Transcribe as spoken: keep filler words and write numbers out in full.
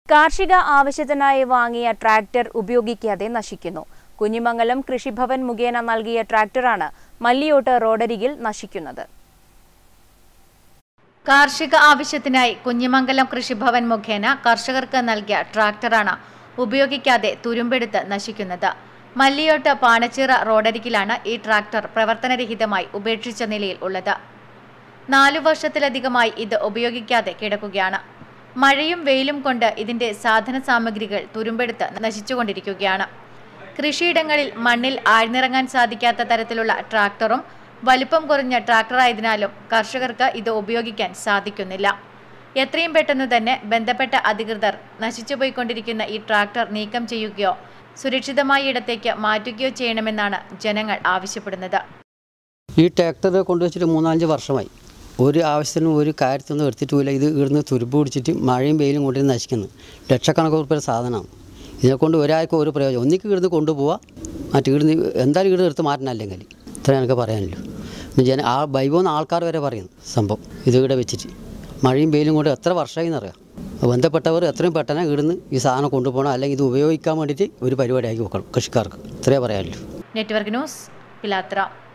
കാർഷിക ആവശ്യത്തിനായി വാങ്ങിയ ട്രാക്ടർ ഉപയോഗിക്കാതെ നശിക്കുന്നു. കുഞ്ഞിമംഗലം കൃഷിഭവൻ മുഖേന നൽകിയ ട്രാക്ടറാണ് മല്ലിയോട്ട് റോഡരികിൽ നശിക്കുന്നത്. കാർഷിക ആവശ്യത്തിനായി കുഞ്ഞിമംഗലം കൃഷിഭവൻ മുഖേന കർഷകർക്ക് നൽകിയ ട്രാക്ടറാണ് ഉപയോഗിക്കാതെ തുരുമ്പെടുത്ത് നശിക്കുന്നത്. മല്ലിയോട്ട് പാണച്ചിറ റോഡരികിലാണ് ഈ ട്രാക്ടർ പ്രവർത്തനരഹിതമായി ഉപേക്ഷിച്ച നിലയിൽ ഉള്ളത്. നാലു വർഷത്തിലധികമായി ഇത് ഉപയോഗിക്കാതെ കിടക്കുകയാണ്. മഴയും വെയിലും കൊണ്ട് ഇതിന്റെ സാധന സാമഗ്രികൾ തുരുമ്പെടുത്ത് നശിച്ചുകൊണ്ടിരിക്കുകയാണ്. കൃഷിയിടങ്ങളിൽ മണ്ണിൽ ആഴ്ന്നിറങ്ങാൻ സാധിക്കാത്ത തരത്തിലുള്ള ട്രാക്ടറും വലിപ്പം കുറഞ്ഞ ട്രാക്ടറായതിനാലും കർഷകർക്ക് ഇത് ഉപയോഗിക്കാൻ സാധിക്കുന്നില്ല. എത്രയും പെട്ടെന്ന് തന്നെ ബന്ധപ്പെട്ട അധികൃതർ നശിച്ചുപോയിക്കൊണ്ടിരിക്കുന്ന ഈ ട്രാക്ടർ നീക്കം ചെയ്യുകയോ സുരക്ഷിതമായ ഇടത്തേക്ക് മാറ്റുകയോ ചെയ്യണമെന്നാണ് ജനങ്ങൾ ആവശ്യപ്പെടുന്നത്. ഈ ട്രാക്ടർ കൊണ്ടുവച്ചിട്ട് മൂന്നാലഞ്ച് വർഷമായി. ഒരു ആവശ്യത്തിനും ഒരു കാര്യത്തിനൊന്നും എടുത്തിട്ടുമില്ല. ഇത് ഇവിടുന്ന് തുരുമ്പ് പിടിച്ചിട്ട് മഴയും വെയിലും കൊണ്ടു നശിക്കുന്നു. ലക്ഷക്കണക്കിന് രൂപ സാധനമാണ്. ഇതിനെക്കൊണ്ട് ഒരാൾക്കും ഒരു പ്രയോജനം. ഒന്നിക്ക് ഇവിടുന്ന് കൊണ്ടുപോവുക, മറ്റു ഇവിടുന്ന് എന്തായാലും ഇവിടെ എടുത്ത് മാറ്റണമല്ലെങ്കിൽ ഇത്ര എനിക്ക് പറയാനുള്ളൂ. ജന ആ ബൈബോന്ന് ആൾക്കാർ വരെ പറയുന്നു സംഭവം ഇത് ഇവിടെ വെച്ചിട്ട് മഴയും വെയിലും കൊണ്ട് എത്ര വർഷമായി എന്നറിയാം. ബന്ധപ്പെട്ടവർ എത്രയും പെട്ടെന്ന് ഇവിടുന്ന് ഈ സാധനം കൊണ്ടുപോകണം, അല്ലെങ്കിൽ ഇത് ഉപയോഗിക്കാൻ വേണ്ടിയിട്ട് ഒരു പരിപാടിയാക്കി വെക്കണം കൃഷിക്കാർക്ക്. ഇത്രയേ പറയാനുള്ളൂ. നെറ്റ്വർക്ക് ന്യൂസ്, പിലാത്ര.